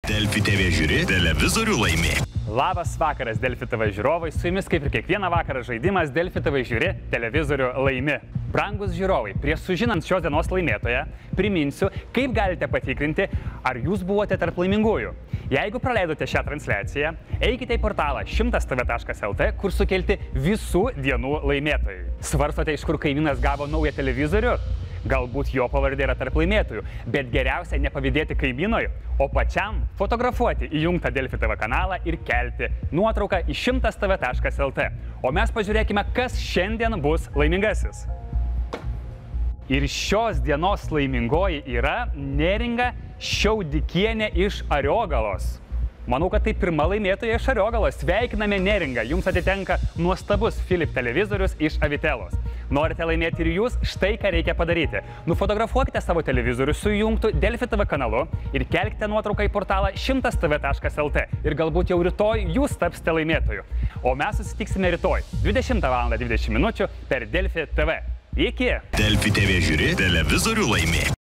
Delfi TV žiūri, televizorių laimi. Labas vakaras, Delfi TV žiūrovai. Su jumis kaip ir kiekvieną vakarą žaidimas Delfi TV žiūri, televizorių laimi. Brangus žiūrovai, prieš sužinant šios dienos laimėtoją, priminsiu, kaip galite patikrinti, ar jūs buvote tarp laimingųjų. Jeigu praleidote šią transliaciją, eikite į portalą 100tv.lt, kur sukelti visų dienų laimėtojai. Svarstote, iš kur kaimynas gavo naują televizorių? Galbūt jo pavardė yra tarp laimėtojų, bet geriausia nepavydėti kaimynui, o pačiam fotografuoti įjungtą Delfi TV kanalą ir kelti nuotrauką į 100tv.lt. O mes pažiūrėkime, kas šiandien bus laimingasis. Ir šios dienos laimingoji yra Neringa Šiaudikienė iš Ariogalos. Manau, kad tai pirma laimėtoja iš Ariogalos. Sveikiname Neringą, jums atitenka nuostabus Philip televizorius iš Avitelos. Norite laimėti ir jūs, štai ką reikia padaryti. Nufotografuokite savo televizorių su įjungtu Delfi TV kanalu ir kelkite nuotrauką į portalą 100tv.lt. Ir galbūt jau rytoj jūs tapsite laimėtoju. O mes susitiksime rytoj 20:20 per Delfi TV. Iki! Delfi TV žiūri, televizorių laimi.